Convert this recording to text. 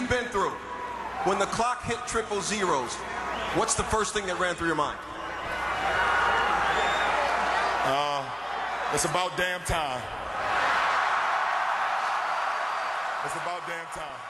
you've been through, when the clock hit triple zeros, what's the first thing that ran through your mind? It's about damn time. It's about damn time.